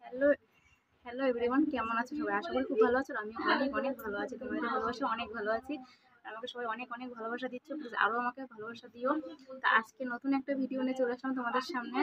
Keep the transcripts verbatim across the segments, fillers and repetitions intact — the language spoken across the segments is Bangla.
হ্যালো হ্যালো এভরিওয়ান, কেমন আছো সবাই? আশা করি খুব ভালো আছো। আমি অনেক অনেক ভালো আছি। তোমাদের ভালোবাসা অনেক ভালো আছি। আমাকে সবাই অনেক অনেক ভালোবাসা দিচ্ছ, প্লিজ আরও আমাকে ভালোবাসা দিও। তা আজকে নতুন একটা ভিডিও নিয়ে চলে আসলাম তোমাদের সামনে।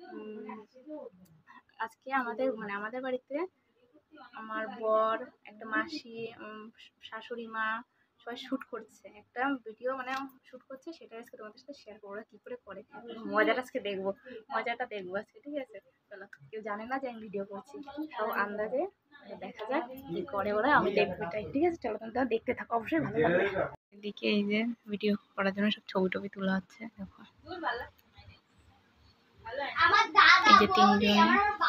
আজকে আমাদের মানে আমাদের বাড়িতে আমার বর, একটা মাসি, শাশুড়ি মা সবাই শ্যুট করছে, একটা ভিডিও মানে শ্যুট করছে। সেটা আজকে তোমাদের সাথে শেয়ার করবো কী করে করে। মজাটা আজকে দেখবো, মজাটা দেখবো আজকে, ঠিক আছে? চলো, কেউ জানে না যে আমি ভিডিও করছি, সব আন্দাজে দেখা যাক কি করে ওরা, আমি দেখবো এটাই, ঠিক আছে? চলো তোমরা দেখতে থাকো, অবশ্যই ভালো লাগবে। এদিকে এই যে ভিডিও করার জন্য সব ছবি টবি তোলা হচ্ছে, দেখো এই যে তিনজন।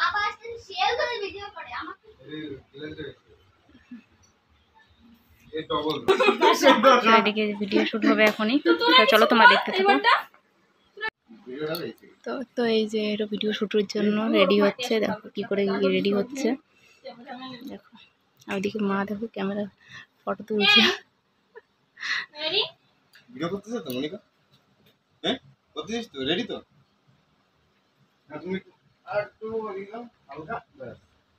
এদিকে ভিডিও শুট হবে এখনই, চলো তোমরা দেখতে থাকো। তো তো এই যে এটা ভিডিও শুটের জন্য রেডি হচ্ছে, দেখো কি করে রেডি হচ্ছে দেখো। আর ওইদিকে মা দেখো ক্যামেরা ফটো তুলছে। ভিডিও করতেছ তো মনিকা? হ্যাঁ করতেছিস তো? রেডি তো? হ্যাঁ তুমি আর একটু দিলাম হালকা, ব্যাস।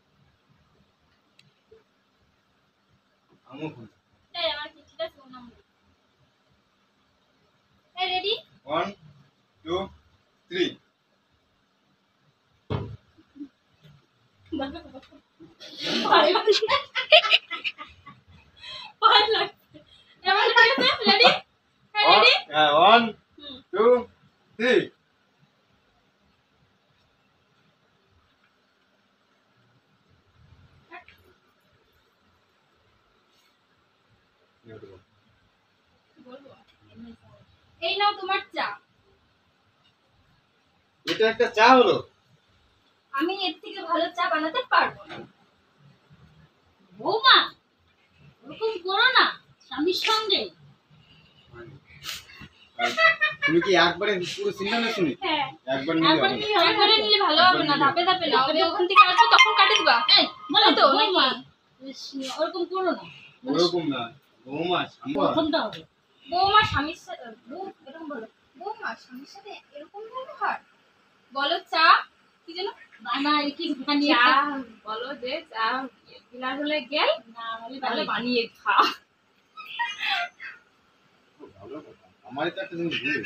আমো খুব এই আমার কিছুটা শোনাম। এই ready one two three। one two three। এই নাও তোমার চা। এটা একটা চা হলো? আমি এর থেকে ভালো চা বানাতে পারবো না। বৌমা ওরকম করো না স্বামীর সঙ্গে। তুমি কি একবারে পুরো সিনেমা শুনি? হ্যাঁ একবার নিলে একবার নিলে একবারে নিলে ভালো হবে না, ধাপে ধাপে নাও। আমি ওখান থেকে আসবো তখন কাটে দিবা। এই বলো তো বৌমা ওরকম করো না। ওরকম না বৌমা, প্রথমটা হবে বৌমা স্বামীর সাথে এরকম বলো। বৌমা স্বামীর সাথে এরকম ব্যবহার বলো। চা কি যেন বানাই কি বানিয়ে চা বলো, যে চা গিলাস হলে গেল না বলে বানিয়ে খা। ভালো কথা, আমারই তো একটা জিনিস ভুল।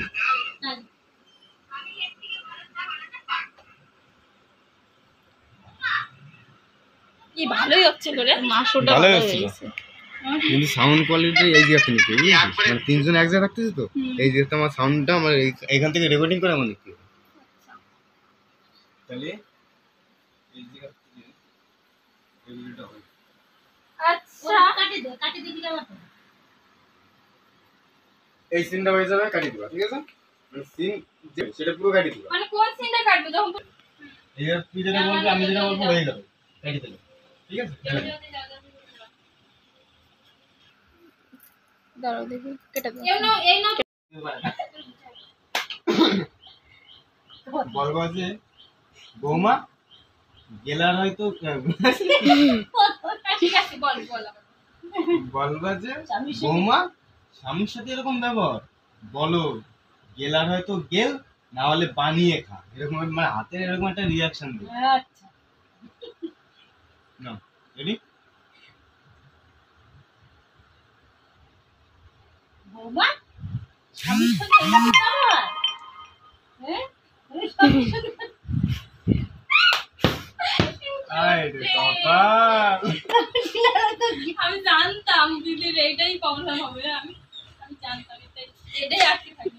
কি ভালোই হচ্ছে করে মাশোটা ভালো হয়েছে, কিন্তু সাউন্ড কোয়ালিটি এই যে আপনি কি মানে তিনজন এক জায়গায় থাকতেছে তো এই যে তোমার সাউন্ডটা আমার এখান থেকে রেকর্ডিং করে আমার নিতে হবে। তাহলে এই জায়গা থেকে এই ভিডিওটা হবে। আচ্ছা কাটি দাও, কাটি দিবি না মত এই সিনটা হয়ে যাবে, কাটি দিবা, ঠিক আছে? মানে সিন যে সেটা পুরো কাটি দিবা। মানে কোন সিনটা কাটবে যখন এই আর তুই যেটা বলবি আমি যেটা বলবো হয়ে যাবে, কাটি দিলে, ঠিক আছে? দাঁড়াও দেখি কেটে দাও। এই নাও এই নাও বলবো যে বৌমা গেলার হয়তো ঠিক আছে বল বল বলবা যে বৌমা স্বামীর সাথে এরকম ব্যবহার বলো, গেলার হয়তো গেল না হলে বানিয়ে খা, এরকম মানে হাতের এরকম একটা রিয়াকশন দিই। আচ্ছা না রেডি? বৌমা স্বামীর সাথে এরকম ব্যবহার, হ্যাঁ স্বামীর সাথে আমি জানতাম দিদির এইটাই প্রবলেম হবে। আমি আমি জানতাম এটাই এটাই আটকে থাকি।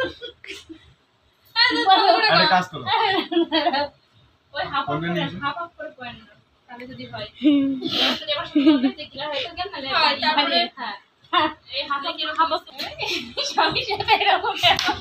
আরে কাজ করো ওই হাফ হাফ করে হাফ হাফ করে পয়েন্ট দাও, তাহলে যদি হয় তাহলে এবার শুরু করবে যে কিলা হয়তো গেল না তারপরে হ্যাঁ এই হাফ হাফ করে হাফ স্বামীর সাথে এরকম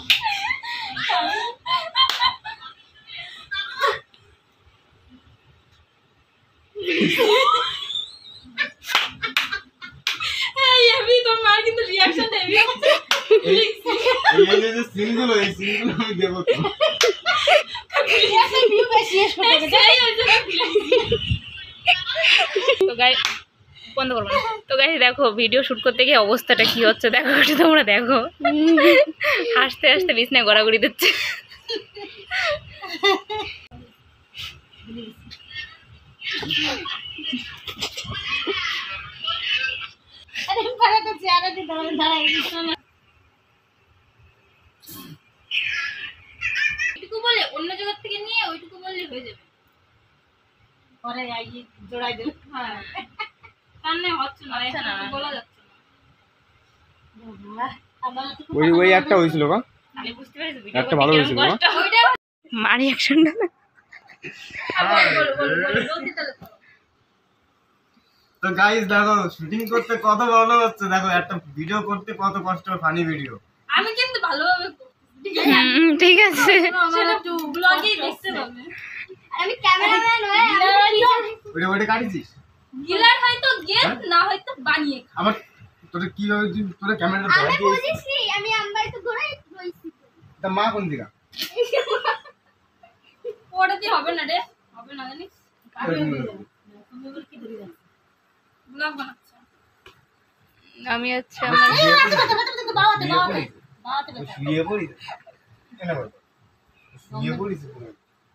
এই আমি তো মার কিন্তু রিঅ্যাকশন দেবি এই এই যে সিনগুলো এই সিনগুলো আমি দেব তো রিঅ্যাকশন ভিউ বেশি শুনে যাই তো গাইস বন্ধ করব না। তো গাইস দেখো ভিডিও শুট করতে গিয়ে অবস্থাটা কি হচ্ছে দেখো, তোমরা দেখো হাসতে হাসতে বিছনায় গড়াগড়ি দিচ্ছে। এইটুকু বলে অন্য জায়গা থেকে নিয়ে ওইটুকু বললে হয়ে যাবে। পরে জোড়াই দিল। হ্যাঁ সামনে হচ্ছে না, এখানে বলা যাচ্ছে না। ওই ওই একটা হয়েছিল গো, আমি বুঝতে পেরেছি একটা ভালো হয়েছিল গো। ওইটা মারি অ্যাকশনটা তো গাইস দেখো শুটিং করতে কত ভালো হচ্ছে, দেখো একটা ভিডিও করতে কত কষ্ট, ফানি ভিডিও। আমি কিন্তু ভালোভাবে ঠিক আছে সেটা একটু ব্লগেই দেখতে পাবে। আমি ক্যামেরাম্যান হয়ে ওটা ওটা কাটিছিস? গিলার হয়তো গেট না হয়তো বানিয়ে খা। আবার তোরা কিভাবে তুই- তোরা ক্যামেরাটা আমি ধরে দিয়েছিস? বুঝিছি আমি আমবাই তো ঘোরাই রইছি তা মা কোন দিকে? ওটা দিয়ে হবে না রে, হবে না জানিস, ব্লগ বানাচ্ছে। আমি হচ্ছে শুয়ে পড়িস? ও শুয়ে পড়িস? কেন বল? শুয়ে পড়িস পুরো?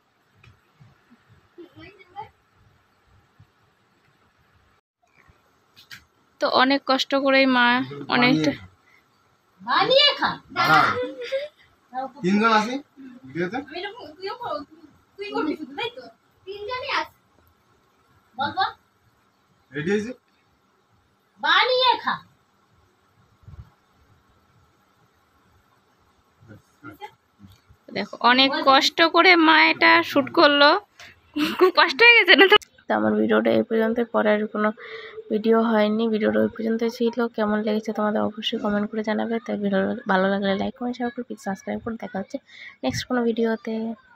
তো অনেক কষ্ট করেই মা অনেকটা বানিয়ে খা। দাঁড়াও। তিনজন আছি ভিডিওতে? আমি এরকম তুইও কর, তুই করবি শুধু তাই তো? তিনজনই আছে বল বল রেডি হয়েছে? বানিয়ে খা। দেখো অনেক কষ্ট করে মা এটা শুট করলো, খুব কষ্ট হয়ে গেছে না তো? তো আমার ভিডিওটা এই পর্যন্ত, পরে আর কোনো ভিডিও হয়নি, ভিডিওটা ওই পর্যন্ত ছিল। কেমন লেগেছে তোমাদের অবশ্যই কমেন্ট করে জানাবে। তাই ভিডিও ভালো লাগলে লাইক কমেন্ট শেয়ার করে প্লিজ সাবস্ক্রাইব করে দেখা হচ্ছে নেক্সট কোনো ভিডিওতে।